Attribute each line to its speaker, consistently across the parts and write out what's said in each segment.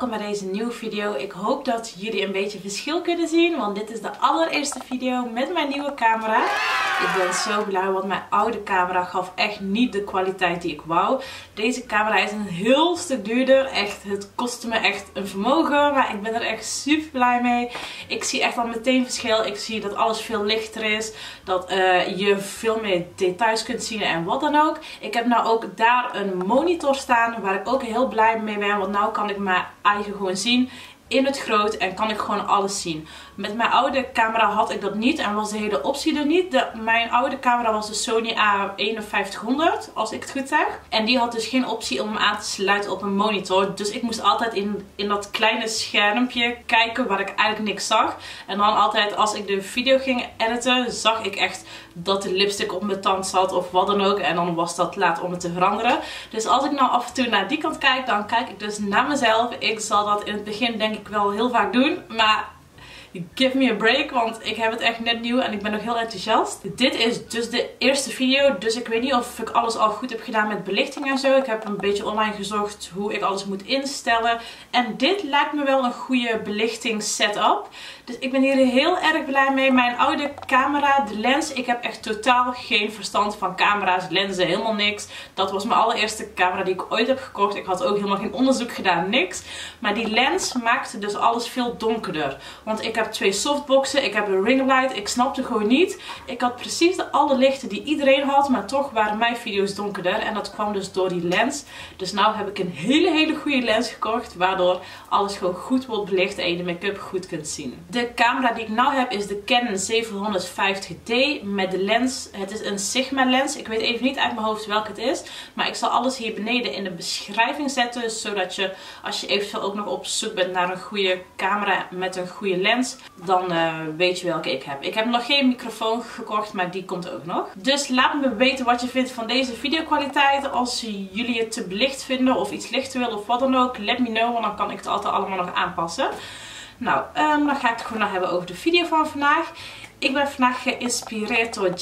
Speaker 1: welkom bij deze nieuwe video. Ik hoop dat jullie een beetje verschil kunnen zien, want dit is de allereerste video met mijn nieuwe camera. Ik ben zo blij, want mijn oude camera gaf echt niet de kwaliteit die ik wou. Deze camera is een heel stuk duurder. Echt, het kostte me echt een vermogen, maar ik ben er echt super blij mee. Ik zie echt al meteen verschil. Ik zie dat alles veel lichter is, dat je veel meer details kunt zien en wat dan ook. Ik heb nou ook daar een monitor staan waar ik ook heel blij mee ben, want nou kan ik mijn eigen gewoon zien in het groot en kan ik gewoon alles zien. Met mijn oude camera had ik dat niet en was de hele optie er niet. Mijn oude camera was de Sony A5100, als ik het goed zeg. En die had dus geen optie om hem aan te sluiten op een monitor. Dus ik moest altijd in dat kleine schermpje kijken waar ik eigenlijk niks zag. En dan altijd als ik de video ging editen, zag ik echt dat de lipstick op mijn tand zat of wat dan ook. En dan was dat laat om het te veranderen. Dus als ik nou af en toe naar die kant kijk, dan kijk ik dus naar mezelf. Ik zal dat in het begin denk ik wel heel vaak doen, maar give me a break, want ik heb het echt net nieuw en ik ben nog heel enthousiast. Dit is dus de eerste video, dus ik weet niet of ik alles al goed heb gedaan met belichting en zo. Ik heb een beetje online gezocht hoe ik alles moet instellen. En dit lijkt me wel een goede belichting setup. Dus ik ben hier heel erg blij mee. Mijn oude camera, de lens, ik heb echt totaal geen verstand van camera's, lenzen, helemaal niks. Dat was mijn allereerste camera die ik ooit heb gekocht. Ik had ook helemaal geen onderzoek gedaan, niks. Maar die lens maakte dus alles veel donkerder. Want ik heb 2 softboxen, ik heb een ringlight, ik snapte gewoon niet. Ik had precies alle lichten die iedereen had, maar toch waren mijn video's donkerder. En dat kwam dus door die lens. Dus nu heb ik een hele goede lens gekocht, waardoor alles gewoon goed wordt belicht en je de make-up goed kunt zien. De camera die ik nu heb is de Canon 750D met de lens. Het is een Sigma lens. Ik weet even niet uit mijn hoofd welke het is. Maar ik zal alles hier beneden in de beschrijving zetten. Zodat je, als je eventueel ook nog op zoek bent naar een goede camera met een goede lens, dan weet je welke ik heb. Ik heb nog geen microfoon gekocht, maar die komt ook nog. Dus laat me weten wat je vindt van deze videokwaliteit. Als jullie het te belicht vinden of iets lichter willen of wat dan ook, let me know. Want dan kan ik het altijd allemaal nog aanpassen. Nou, dan ga ik het gewoon nog hebben over de video van vandaag. Ik ben vandaag geïnspireerd door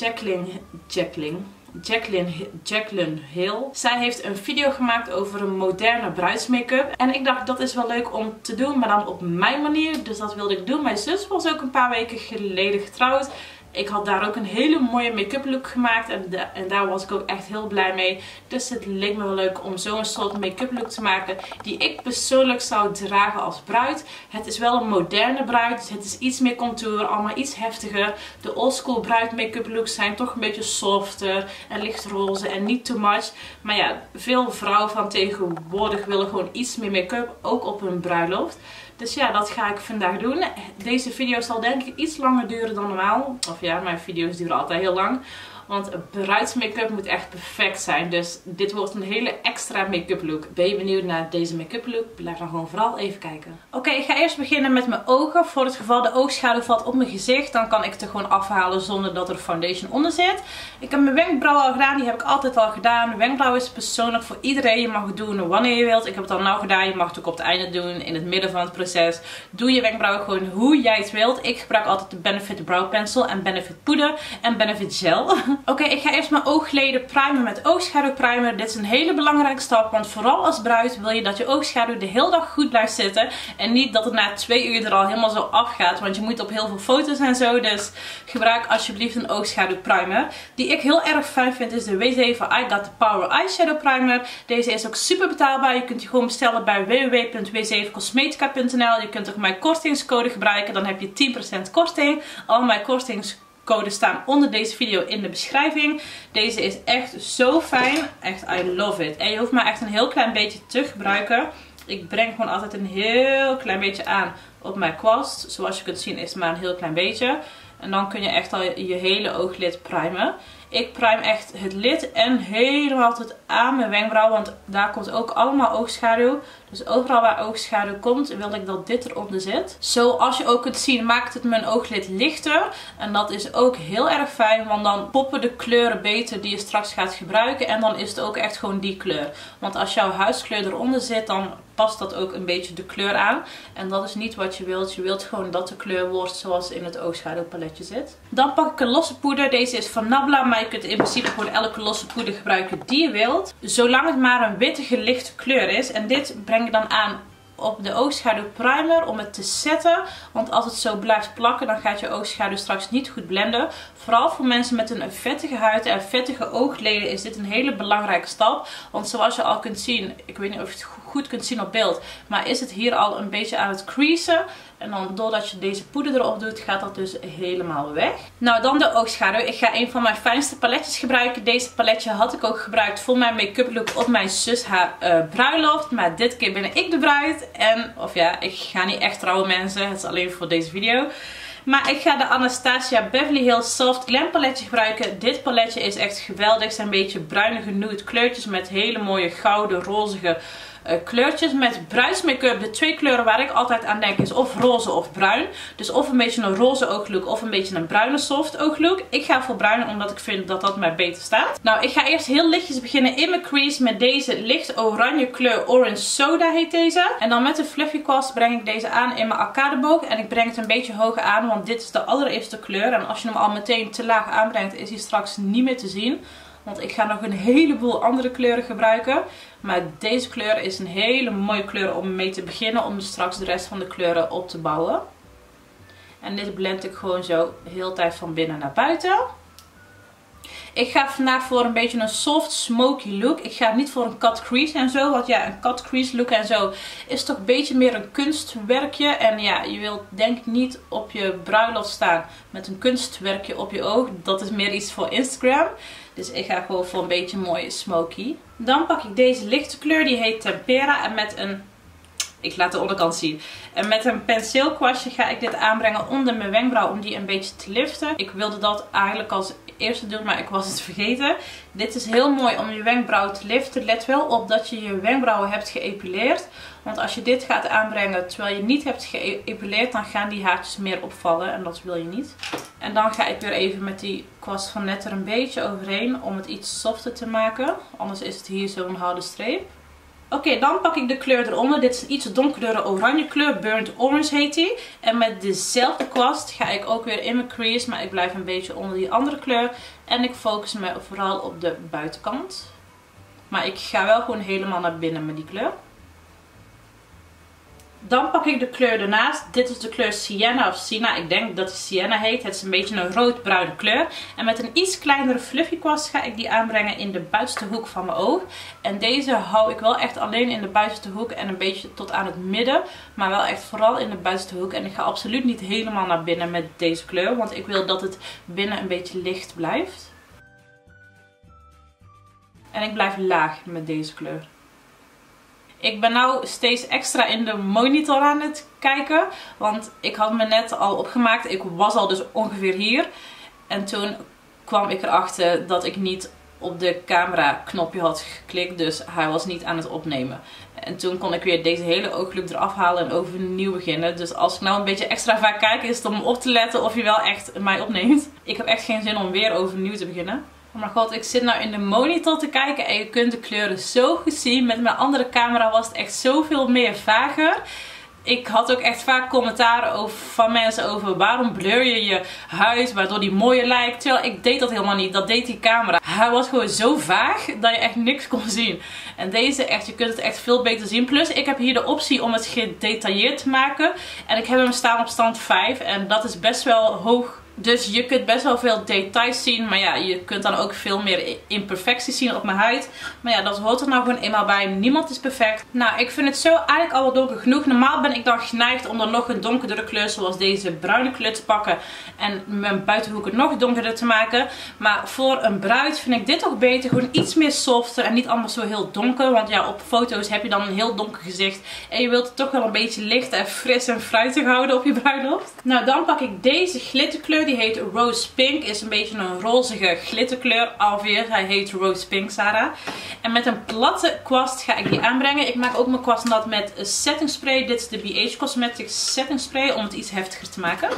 Speaker 1: Jaclyn Hill. Zij heeft een video gemaakt over een moderne bruidsmake-up. En ik dacht, dat is wel leuk om te doen, maar dan op mijn manier. Dus dat wilde ik doen. Mijn zus was ook een paar weken geleden getrouwd. Ik had daar ook een hele mooie make-up look gemaakt en daar was ik ook echt heel blij mee. Dus het leek me wel leuk om zo'n soort make-up look te maken die ik persoonlijk zou dragen als bruid. Het is wel een moderne bruid, dus het is iets meer contour, allemaal iets heftiger. De oldschool bruid make-up looks zijn toch een beetje softer en licht roze en niet too much. Maar ja, veel vrouwen van tegenwoordig willen gewoon iets meer make-up, ook op hun bruiloft. Dus ja, dat ga ik vandaag doen. Deze video zal denk ik iets langer duren dan normaal. Of ja, mijn video's duren altijd heel lang. Want bruidsmake-up moet echt perfect zijn. Dus dit wordt een hele extra make-up look. Ben je benieuwd naar deze make-up look? Blijf dan gewoon vooral even kijken. Oké, ik ga eerst beginnen met mijn ogen. Voor het geval de oogschaduw valt op mijn gezicht, dan kan ik het er gewoon afhalen zonder dat er foundation onder zit. Ik heb mijn wenkbrauwen al gedaan. Die heb ik altijd al gedaan. Wenkbrauwen is persoonlijk voor iedereen. Je mag het doen wanneer je wilt. Ik heb het al nou gedaan. Je mag het ook op het einde doen. In het midden van het proces. Doe je wenkbrauwen gewoon hoe jij het wilt. Ik gebruik altijd de Benefit Brow Pencil en Benefit Poeder en Benefit Gel. Oké, ik ga eerst mijn oogleden primen met oogschaduwprimer. Dit is een hele belangrijke stap, want vooral als bruid wil je dat je oogschaduw de hele dag goed blijft zitten. En niet dat het na 2 uur er al helemaal zo afgaat, want je moet op heel veel foto's en zo. Dus gebruik alsjeblieft een oogschaduwprimer. Die ik heel erg fijn vind is de W7 I Got The Power Eyeshadow Primer. Deze is ook super betaalbaar. Je kunt die gewoon bestellen bij www.w7cosmetica.nl. Je kunt ook mijn kortingscode gebruiken, dan heb je 10% korting. Al mijn kortingscodes staan onder deze video in de beschrijving. Deze is echt zo fijn. Echt, I love it. En je hoeft maar echt een heel klein beetje te gebruiken. Ik breng gewoon altijd een heel klein beetje aan op mijn kwast. Zoals je kunt zien is het maar een heel klein beetje. En dan kun je echt al je hele ooglid primen. Ik prime echt het lid en helemaal tot aan mijn wenkbrauw. Want daar komt ook allemaal oogschaduw. Dus overal waar oogschaduw komt wil ik dat dit eronder zit. Zoals je ook kunt zien maakt het mijn ooglid lichter. En dat is ook heel erg fijn. Want dan poppen de kleuren beter die je straks gaat gebruiken. En dan is het ook echt gewoon die kleur. Want als jouw huidskleur eronder zit dan past dat ook een beetje de kleur aan. En dat is niet wat je wilt. Je wilt gewoon dat de kleur wordt zoals in het oogschaduwpaletje zit. Dan pak ik een losse poeder. Deze is van Nabla. Maar je kunt in principe gewoon elke losse poeder gebruiken die je wilt. Zolang het maar een wittige lichte kleur is. En dit breng je dan aan op de oogschaduw primer om het te zetten. Want als het zo blijft plakken, dan gaat je oogschaduw straks niet goed blenden. Vooral voor mensen met een vettige huid en vettige oogleden is dit een hele belangrijke stap. Want zoals je al kunt zien, ik weet niet of je het goed kunt zien op beeld, maar is het hier al een beetje aan het creasen. En dan doordat je deze poeder erop doet, gaat dat dus helemaal weg. Nou, dan de oogschaduw. Ik ga een van mijn fijnste paletjes gebruiken. Deze paletje had ik ook gebruikt voor mijn make-up look op mijn zus haar bruiloft. Maar dit keer ben ik de bruid. En, of ja, ik ga niet echt trouwen mensen. Het is alleen voor deze video. Maar ik ga de Anastasia Beverly Hills Soft Glam paletje gebruiken. Dit paletje is echt geweldig. Het zijn een beetje bruinige nude kleurtjes met hele mooie gouden, rozige kleurtjes. Met bruidsmake-up, de twee kleuren waar ik altijd aan denk is of roze of bruin. Dus of een beetje een roze ooglook of een beetje een bruine soft ooglook. Ik ga voor bruin omdat ik vind dat dat mij beter staat. Nou, ik ga eerst heel lichtjes beginnen in mijn crease met deze licht oranje kleur. Orange Soda heet deze. En dan met de fluffy kwast breng ik deze aan in mijn arcadeboog. En ik breng het een beetje hoger aan, want dit is de allereerste kleur. En als je hem al meteen te laag aanbrengt, is hij straks niet meer te zien. Want ik ga nog een heleboel andere kleuren gebruiken. Maar deze kleur is een hele mooie kleur om mee te beginnen. Om straks de rest van de kleuren op te bouwen. En dit blend ik gewoon zo heel de tijd van binnen naar buiten. Ik ga vandaag voor een beetje een soft smoky look. Ik ga niet voor een cut crease en zo. Want ja, een cut crease look en zo is toch een beetje meer een kunstwerkje. En ja, je wilt denk ik niet op je bruiloft staan met een kunstwerkje op je oog. Dat is meer iets voor Instagram. Dus ik ga gewoon voor een beetje mooi smoky. Dan pak ik deze lichte kleur. Die heet Tempera. En met een... Ik laat de onderkant zien. En met een penseelkwastje ga ik dit aanbrengen onder mijn wenkbrauw om die een beetje te liften. Ik wilde dat eigenlijk als eerste doen, maar ik was het vergeten. Dit is heel mooi om je wenkbrauw te liften. Let wel op dat je je wenkbrauwen hebt geëpileerd. Want als je dit gaat aanbrengen terwijl je niet hebt geëpileerd, dan gaan die haartjes meer opvallen. En dat wil je niet. En dan ga ik weer even met die kwast van net er een beetje overheen om het iets softer te maken. Anders is het hier zo'n harde streep. Oké, dan pak ik de kleur eronder. Dit is een iets donkerdere oranje kleur. Burnt Orange heet die. En met dezelfde kwast ga ik ook weer in mijn crease. Maar ik blijf een beetje onder die andere kleur. En ik focus me vooral op de buitenkant. Maar ik ga wel gewoon helemaal naar binnen met die kleur. Dan pak ik de kleur ernaast. Dit is de kleur Sienna of Sina. Ik denk dat die Sienna heet. Het is een beetje een roodbruine kleur. En met een iets kleinere fluffy kwast ga ik die aanbrengen in de buitenste hoek van mijn oog. En deze hou ik wel echt alleen in de buitenste hoek en een beetje tot aan het midden. Maar wel echt vooral in de buitenste hoek. En ik ga absoluut niet helemaal naar binnen met deze kleur. Want ik wil dat het binnen een beetje licht blijft. En ik blijf laag met deze kleur. Ik ben nou steeds extra in de monitor aan het kijken. Want ik had me net al opgemaakt. Ik was al dus ongeveer hier. En toen kwam ik erachter dat ik niet op de camera knopje had geklikt. Dus hij was niet aan het opnemen. En toen kon ik weer deze hele ooglook eraf halen en overnieuw beginnen. Dus als ik nou een beetje extra vaak kijk, is het om op te letten of je wel echt mij opneemt. Ik heb echt geen zin om weer overnieuw te beginnen. Oh mijn god, ik zit nou in de monitor te kijken en je kunt de kleuren zo goed zien. Met mijn andere camera was het echt zoveel meer vager. Ik had ook echt vaak commentaren van mensen over waarom blur je je huid, waardoor die mooier lijkt. Terwijl ik deed dat helemaal niet, dat deed die camera. Hij was gewoon zo vaag dat je echt niks kon zien. En deze echt, je kunt het echt veel beter zien. Plus ik heb hier de optie om het gedetailleerd te maken. En ik heb hem staan op stand 5 en dat is best wel hoog. Dus je kunt best wel veel details zien. Maar ja, je kunt dan ook veel meer imperfecties zien op mijn huid. Maar ja, dat hoort er nou gewoon eenmaal bij. Niemand is perfect. Nou, ik vind het zo eigenlijk al wel donker genoeg. Normaal ben ik dan geneigd om dan nog een donkerdere kleur zoals deze bruine kleur te pakken. En mijn buitenhoeken nog donkerder te maken. Maar voor een bruid vind ik dit toch beter. Gewoon iets meer softer en niet allemaal zo heel donker. Want ja, op foto's heb je dan een heel donker gezicht. En je wilt het toch wel een beetje licht en fris en fruitig houden op je bruiloft. Nou, dan pak ik deze glitterkleur. Die heet Rose Pink. Is een beetje een rozige glitterkleur. Alweer, hij heet Rose Pink, Sarah. En met een platte kwast ga ik die aanbrengen. Ik maak ook mijn kwast nat met setting spray. Dit is de BH Cosmetics setting spray om het iets heftiger te maken.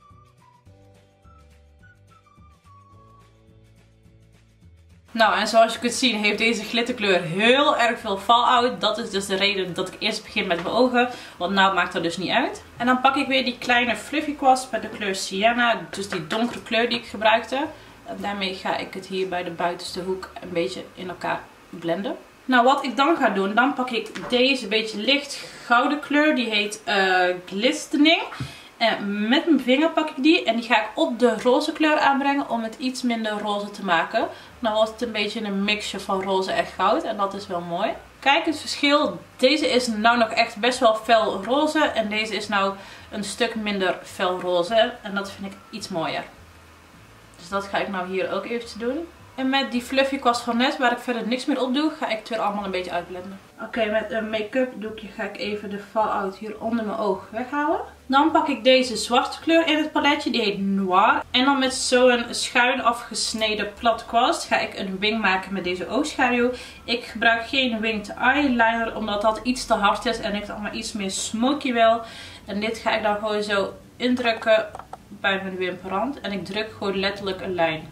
Speaker 1: Nou, en zoals je kunt zien heeft deze glitterkleur heel erg veel fallout. Dat is dus de reden dat ik eerst begin met mijn ogen. Want nou maakt dat dus niet uit. En dan pak ik weer die kleine fluffy kwast met de kleur Sienna. Dus die donkere kleur die ik gebruikte. En daarmee ga ik het hier bij de buitenste hoek een beetje in elkaar blenden. Nou, wat ik dan ga doen, dan pak ik deze beetje licht gouden kleur. Die heet Glistening. En met mijn vinger pak ik die en die ga ik op de roze kleur aanbrengen om het iets minder roze te maken. Dan wordt het een beetje een mixje van roze en goud en dat is wel mooi. Kijk het verschil. Deze is nou nog echt best wel fel roze en deze is nou een stuk minder fel roze en dat vind ik iets mooier. Dus dat ga ik nou hier ook eventjes doen. En met die fluffy kwast van net, waar ik verder niks meer op doe, ga ik het weer allemaal een beetje uitblenden. Oké, met een make-up doekje ga ik even de fallout hier onder mijn oog weghalen. Dan pak ik deze zwarte kleur in het paletje, die heet Noir. En dan met zo'n schuin afgesneden plat kwast ga ik een wing maken met deze oogschaduw. Ik gebruik geen winged eyeliner, omdat dat iets te hard is en ik allemaal iets meer smoky wil. En dit ga ik dan gewoon zo indrukken bij mijn wimperrand. En ik druk gewoon letterlijk een lijn.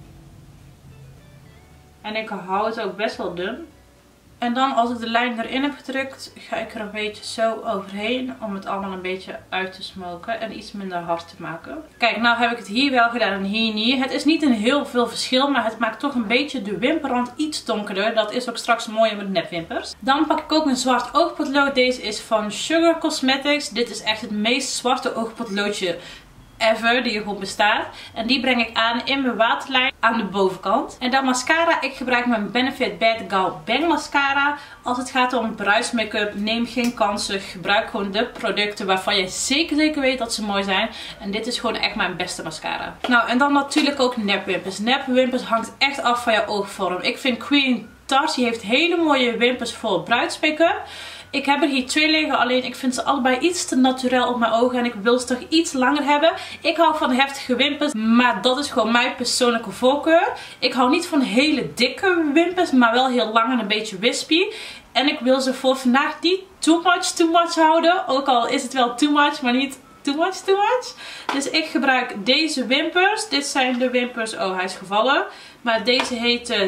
Speaker 1: En ik hou het ook best wel dun. En dan als ik de lijn erin heb gedrukt, ga ik er een beetje zo overheen om het allemaal een beetje uit te smoken en iets minder hard te maken. Kijk, nou heb ik het hier wel gedaan en hier niet. Het is niet een heel veel verschil, maar het maakt toch een beetje de wimperrand iets donkerder. Dat is ook straks mooier met nepwimpers. Dan pak ik ook een zwart oogpotlood. Deze is van Sugar Cosmetics. Dit is echt het meest zwarte oogpotloodje ever die er gewoon bestaat. En die breng ik aan in mijn waterlijn aan de bovenkant. En dan mascara. Ik gebruik mijn Benefit Bad Gal Bang mascara. Als het gaat om bruismake-up, neem geen kansen. Gebruik gewoon de producten waarvan je zeker weet dat ze mooi zijn. En dit is gewoon echt mijn beste mascara. Nou, en dan natuurlijk ook nepwimpers. Nepwimpers hangt echt af van je oogvorm. Ik vind Queen Tart, die heeft hele mooie wimpers voor bruidsmake-up. Ik heb er hier 2 liggen, alleen ik vind ze allebei iets te naturel op mijn ogen en ik wil ze toch iets langer hebben. Ik hou van heftige wimpers, maar dat is gewoon mijn persoonlijke voorkeur. Ik hou niet van hele dikke wimpers, maar wel heel lang en een beetje wispy. En ik wil ze voor vandaag niet too much houden, ook al is het wel too much, maar niet too much. Dus ik gebruik deze wimpers. Dit zijn de wimpers, oh hij is gevallen, maar deze heet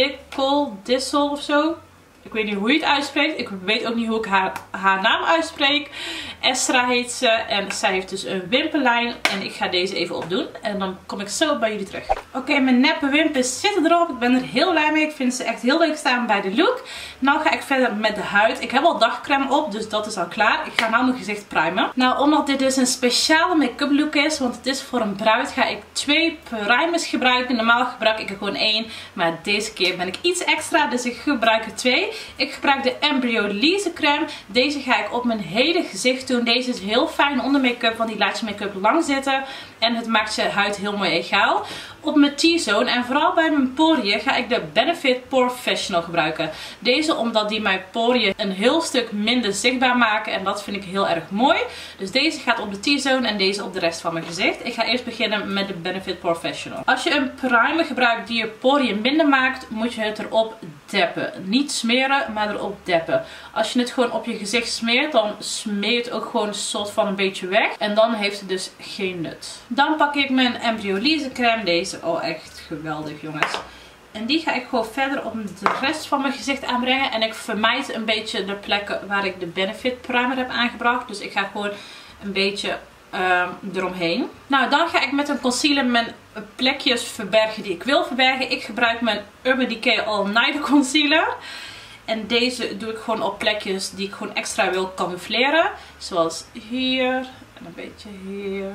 Speaker 1: Dissel of zo. Ik weet niet hoe je het uitspreekt. Ik weet ook niet hoe ik haar naam uitspreek. Estra heet ze. En zij heeft dus een wimperlijn. En ik ga deze even opdoen. En dan kom ik zo bij jullie terug. Oké, mijn neppe wimpers zitten erop. Ik ben er heel blij mee. Ik vind ze echt heel leuk staan bij de look. Nou ga ik verder met de huid. Ik heb al dagcreme op. Dus dat is al klaar. Ik ga nou mijn gezicht primen. Nou, omdat dit dus een speciale make-up look is. Want het is voor een bruid. Ga ik 2 primers gebruiken. Normaal gebruik ik er gewoon 1. Maar deze keer ben ik iets extra. Dus ik gebruik er 2. Ik gebruik de Embryolisse crème. Deze ga ik op mijn hele gezicht doen. Deze is heel fijn onder make-up, want die laat je make-up lang zitten. En het maakt je huid heel mooi egaal. Op mijn T-zone en vooral bij mijn poriën ga ik de Benefit Professional gebruiken. Deze omdat die mijn poriën een heel stuk minder zichtbaar maken. En dat vind ik heel erg mooi. Dus deze gaat op de T-zone en deze op de rest van mijn gezicht. Ik ga eerst beginnen met de Benefit Professional. Als je een primer gebruikt die je poriën minder maakt, moet je het erop deppen. Niet smeren, maar erop deppen. Als je het gewoon op je gezicht smeert, dan smeert het ook gewoon een soort van een beetje weg. En dan heeft het dus geen nut. Dan pak ik mijn Embryolisse crème. Deze, oh echt geweldig jongens. En die ga ik gewoon verder op de rest van mijn gezicht aanbrengen. En ik vermijd een beetje de plekken waar ik de Benefit primer heb aangebracht. Dus ik ga gewoon een beetje eromheen. Nou, dan ga ik met een concealer mijn plekjes verbergen die ik wil verbergen. Ik gebruik mijn Urban Decay All Night Concealer. En deze doe ik gewoon op plekjes die ik gewoon extra wil camoufleren. Zoals hier en een beetje hier.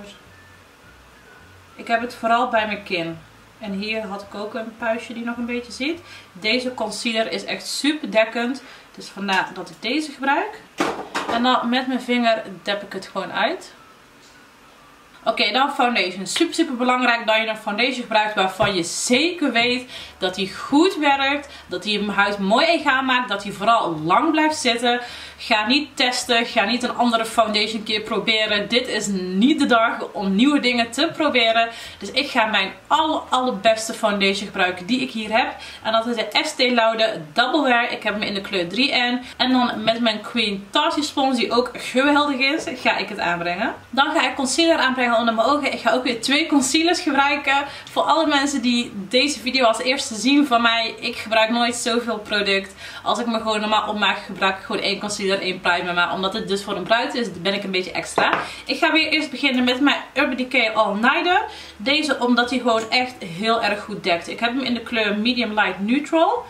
Speaker 1: Ik heb het vooral bij mijn kin. En hier had ik ook een puistje die nog een beetje zit. Deze concealer is echt super dekkend. Dus vandaar dat ik deze gebruik. En dan met mijn vinger dep ik het gewoon uit. Oké, dan foundation. Super belangrijk dat je een foundation gebruikt waarvan je zeker weet dat die goed werkt. Dat die je huid mooi egaal maakt. Dat die vooral lang blijft zitten. Ga niet testen. Ga niet een andere foundation een keer proberen. Dit is niet de dag om nieuwe dingen te proberen. Dus ik ga mijn allerbeste foundation gebruiken die ik hier heb. En dat is de Estée Lauder Double Wear. Ik heb hem in de kleur 3N. En dan met mijn Queen Tart Spons, die ook geweldig is, ga ik het aanbrengen. Dan ga ik concealer aanbrengen onder mijn ogen. Ik ga ook weer 2 concealers gebruiken. Voor alle mensen die deze video als eerste zien van mij. Ik gebruik nooit zoveel product. Als ik me gewoon normaal opmaak, gebruik ik gewoon 1 concealer, 1 primer. Maar omdat het dus voor een bruid is, ben ik een beetje extra. Ik ga weer eerst beginnen met mijn Urban Decay All Nighter. Deze omdat hij gewoon echt heel erg goed dekt. Ik heb hem in de kleur Medium Light Neutral.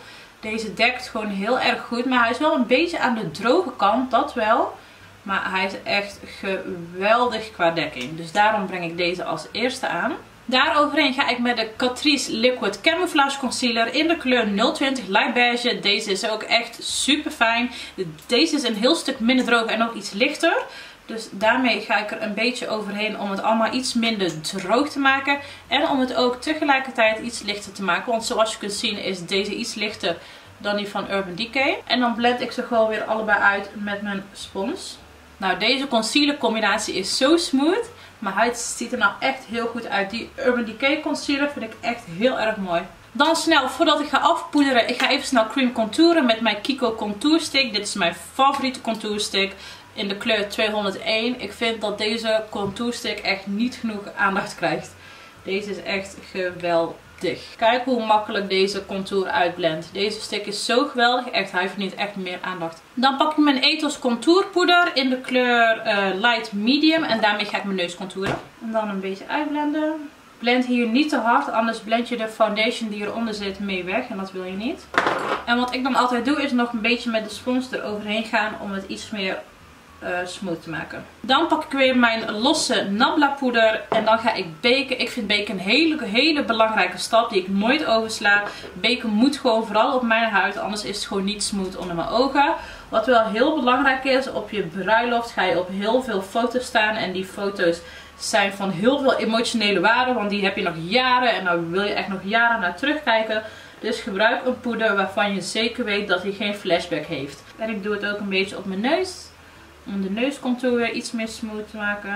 Speaker 1: Deze dekt gewoon heel erg goed. Maar hij is wel een beetje aan de droge kant, dat wel. Maar hij is echt geweldig qua dekking. Dus daarom breng ik deze als eerste aan. Daaroverheen ga ik met de Catrice Liquid Camouflage Concealer in de kleur 020 Light Beige. Deze is ook echt super fijn. Deze is een heel stuk minder droog en ook iets lichter. Dus daarmee ga ik er een beetje overheen om het allemaal iets minder droog te maken. En om het ook tegelijkertijd iets lichter te maken. Want zoals je kunt zien is deze iets lichter dan die van Urban Decay. En dan blend ik ze gewoon weer allebei uit met mijn spons. Nou, deze concealer combinatie is zo smooth. Mijn huid ziet er nou echt heel goed uit. Die Urban Decay concealer vind ik echt heel erg mooi. Dan snel, voordat ik ga afpoederen, ik ga even snel cream contouren met mijn Kiko Contour Stick. Dit is mijn favoriete contour stick in de kleur 201. Ik vind dat deze contour stick echt niet genoeg aandacht krijgt. Deze is echt geweldig. Kijk hoe makkelijk deze contour uitblendt. Deze stick is zo geweldig. Echt, hij verdient echt meer aandacht. Dan pak ik mijn Ethos contourpoeder in de kleur light medium. En daarmee ga ik mijn neus contouren. En dan een beetje uitblenden. Blend hier niet te hard, anders blend je de foundation die eronder zit mee weg. En dat wil je niet. En wat ik dan altijd doe is nog een beetje met de spons eroverheen gaan om het iets meer smooth te maken. Dan pak ik weer mijn losse Nabla poeder en dan ga ik baken. Ik vind baken een hele belangrijke stap die ik nooit oversla. Baken moet gewoon vooral op mijn huid, anders is het gewoon niet smooth onder mijn ogen. Wat wel heel belangrijk is, op je bruiloft ga je op heel veel foto's staan en die foto's zijn van heel veel emotionele waarde, want die heb je nog jaren en daar wil je echt nog jaren naar terugkijken. Dus gebruik een poeder waarvan je zeker weet dat hij geen flashback heeft. En ik doe het ook een beetje op mijn neus. Om de neuscontour weer iets meer smooth te maken.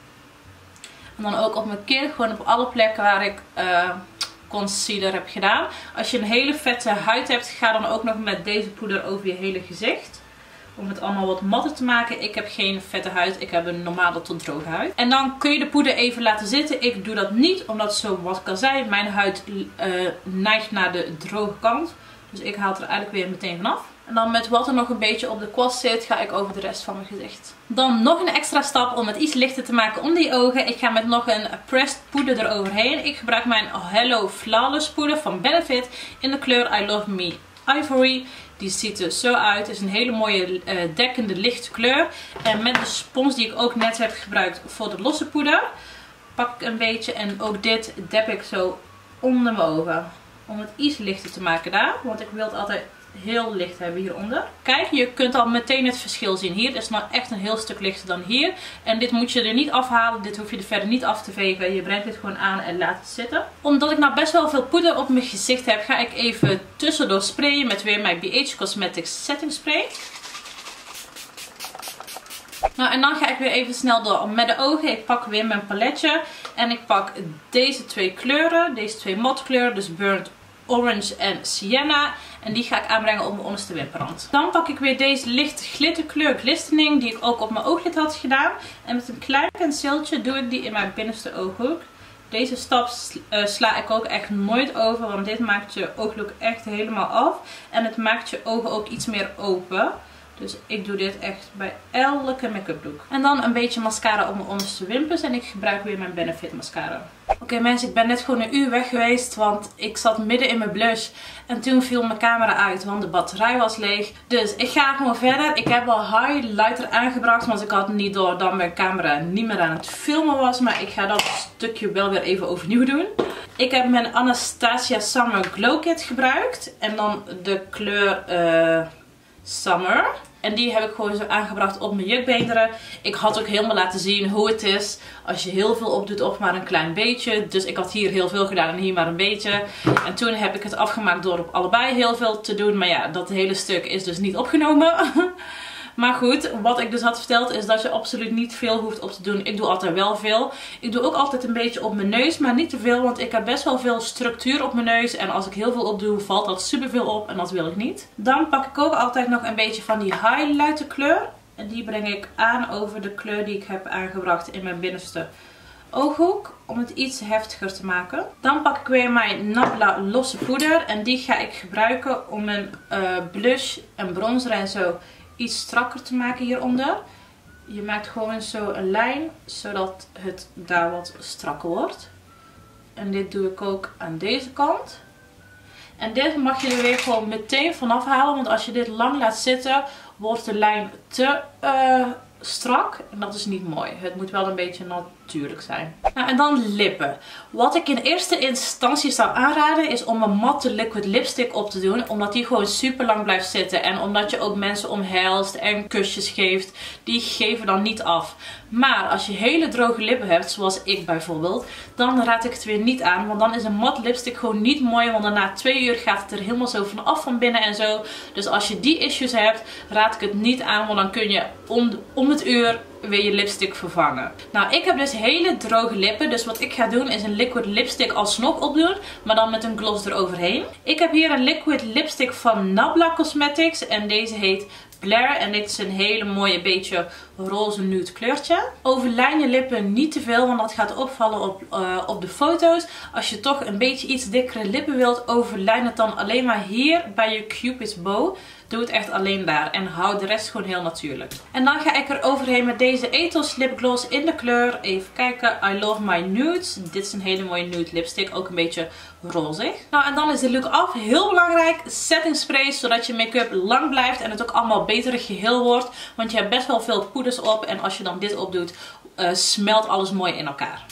Speaker 1: En dan ook op mijn kin. Gewoon op alle plekken waar ik concealer heb gedaan. Als je een hele vette huid hebt, ga dan ook nog met deze poeder over je hele gezicht. Om het allemaal wat matter te maken. Ik heb geen vette huid. Ik heb een normale tot droge huid. En dan kun je de poeder even laten zitten. Ik doe dat niet, omdat zo wat kan zijn. Mijn huid neigt naar de droge kant. Dus ik haal het er eigenlijk weer meteen vanaf. En dan met wat er nog een beetje op de kwast zit, ga ik over de rest van mijn gezicht. Dan nog een extra stap om het iets lichter te maken om die ogen. Ik ga met nog een pressed poeder eroverheen. Ik gebruik mijn Hello Flawless poeder van Benefit in de kleur I Love Me Ivory. Die ziet er zo uit. Het is een hele mooie dekkende lichte kleur. En met de spons die ik ook net heb gebruikt voor de losse poeder, pak ik een beetje. En ook dit dep ik zo onder mijn ogen. Om het iets lichter te maken daar. Want ik wil het altijd heel licht hebben hieronder. Kijk, je kunt al meteen het verschil zien. Hier is nou echt een heel stuk lichter dan hier. En dit moet je er niet afhalen. Dit hoef je er verder niet af te vegen. Je brengt dit gewoon aan en laat het zitten. Omdat ik nou best wel veel poeder op mijn gezicht heb, ga ik even tussendoor sprayen met weer mijn BH Cosmetics Setting Spray. Nou, en dan ga ik weer even snel door met de ogen. Ik pak weer mijn paletje. En ik pak deze twee kleuren. Deze twee matte kleuren. Dus Burnt Orange en Sienna. En die ga ik aanbrengen op mijn onderste wimperrand. Dan pak ik weer deze lichte glitterkleur Glistening. Die ik ook op mijn ooglid had gedaan. En met een klein penseeltje doe ik die in mijn binnenste ooghoek. Deze stap sla ik ook echt nooit over. Want dit maakt je ooglook echt helemaal af. En het maakt je ogen ook iets meer open. Dus ik doe dit echt bij elke make-up look. En dan een beetje mascara op mijn onderste wimpers. En ik gebruik weer mijn Benefit mascara. Oké mensen, ik ben net gewoon een uur weg geweest. Want ik zat midden in mijn blush. En toen viel mijn camera uit. Want de batterij was leeg. Dus ik ga gewoon verder. Ik heb al highlighter aangebracht. Want ik had niet door dat mijn camera niet meer aan het filmen was. Maar ik ga dat stukje wel weer even overnieuw doen. Ik heb mijn Anastasia Summer Glow Kit gebruikt. En dan de kleur Summer. En die heb ik gewoon zo aangebracht op mijn jukbeenderen. Ik had ook helemaal laten zien hoe het is als je heel veel opdoet of maar een klein beetje. Dus ik had hier heel veel gedaan en hier maar een beetje. En toen heb ik het afgemaakt door op allebei heel veel te doen. Maar ja, dat hele stuk is dus niet opgenomen. Maar goed, wat ik dus had verteld is dat je absoluut niet veel hoeft op te doen. Ik doe altijd wel veel. Ik doe ook altijd een beetje op mijn neus, maar niet te veel. Want ik heb best wel veel structuur op mijn neus. En als ik heel veel opdoe, valt dat super veel op. En dat wil ik niet. Dan pak ik ook altijd nog een beetje van die highlighter kleur. En die breng ik aan over de kleur die ik heb aangebracht in mijn binnenste ooghoek. Om het iets heftiger te maken. Dan pak ik weer mijn Nabla losse poeder. En die ga ik gebruiken om mijn blush en bronzer en zo iets strakker te maken hieronder. Je maakt gewoon zo een lijn, zodat het daar wat strakker wordt. En dit doe ik ook aan deze kant. En dit mag je er weer gewoon meteen vanaf halen. Want als je dit lang laat zitten, wordt de lijn te strak. En dat is niet mooi. Het moet wel een beetje natuurlijk zijn. Nou, en dan lippen. Wat ik in eerste instantie zou aanraden is om een matte liquid lipstick op te doen. Omdat die gewoon super lang blijft zitten. En omdat je ook mensen omhelst en kusjes geeft. Die geven dan niet af. Maar als je hele droge lippen hebt, zoals ik bijvoorbeeld, dan raad ik het weer niet aan. Want dan is een matte lipstick gewoon niet mooi. Want na 2 uur gaat het er helemaal zo vanaf van binnen en zo. Dus als je die issues hebt, raad ik het niet aan. Want dan kun je om het uur weer je lipstick vervangen. Nou, ik heb dus hele droge lippen. Dus wat ik ga doen is een liquid lipstick alsnog opdoen. Maar dan met een gloss eroverheen. Ik heb hier een liquid lipstick van Nabla Cosmetics. En deze heet Blair. En dit is een hele mooie beetje roze nude kleurtje. Overlijn je lippen niet te veel, want dat gaat opvallen op de foto's. Als je toch een beetje iets dikkere lippen wilt, overlijn het dan alleen maar hier bij je Cupid's bow. Doe het echt alleen daar en hou de rest gewoon heel natuurlijk. En dan ga ik er overheen met deze Ethos lipgloss in de kleur. Even kijken. I Love My Nudes. Dit is een hele mooie nude lipstick. Ook een beetje rozig. Nou, en dan is de look af. Heel belangrijk. Setting spray, zodat je make-up lang blijft en het ook allemaal beter geheel wordt. Want je hebt best wel veel poeders op. En als je dan dit opdoet, smelt alles mooi in elkaar.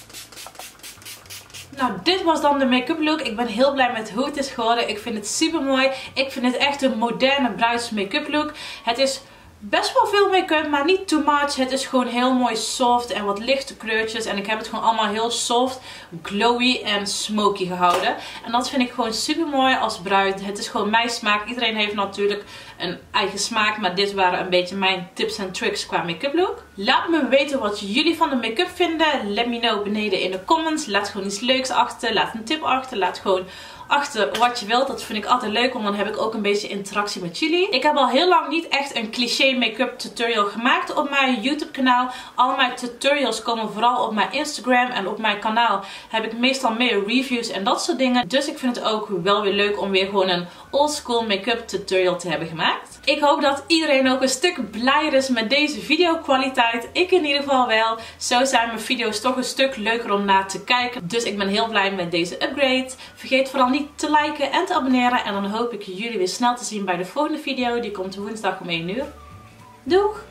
Speaker 1: Nou, dit was dan de make-up look. Ik ben heel blij met hoe het is geworden. Ik vind het super mooi. Ik vind het echt een moderne bruids make-up look. Het is best wel veel make-up, maar niet too much. Het is gewoon heel mooi soft en wat lichte kleurtjes. En ik heb het gewoon allemaal heel soft, glowy en smoky gehouden. En dat vind ik gewoon super mooi als bruid. Het is gewoon mijn smaak. Iedereen heeft natuurlijk een eigen smaak. Maar dit waren een beetje mijn tips en tricks qua make-up look. Laat me weten wat jullie van de make-up vinden. Let me know beneden in de comments. Laat gewoon iets leuks achter. Laat een tip achter. Laat gewoon achter wat je wilt. Dat vind ik altijd leuk, want dan heb ik ook een beetje interactie met jullie. Ik heb al heel lang niet echt een cliché make-up tutorial gemaakt op mijn YouTube kanaal. Al mijn tutorials komen vooral op mijn Instagram en op mijn kanaal heb ik meestal meer reviews en dat soort dingen. Dus ik vind het ook wel weer leuk om weer gewoon een oldschool make-up tutorial te hebben gemaakt. Ik hoop dat iedereen ook een stuk blijer is met deze videokwaliteit. Ik in ieder geval wel. Zo zijn mijn video's toch een stuk leuker om naar te kijken. Dus ik ben heel blij met deze upgrade. Vergeet vooral niet te liken en te abonneren. En dan hoop ik jullie weer snel te zien bij de volgende video. Die komt woensdag om 1 uur. Doeg!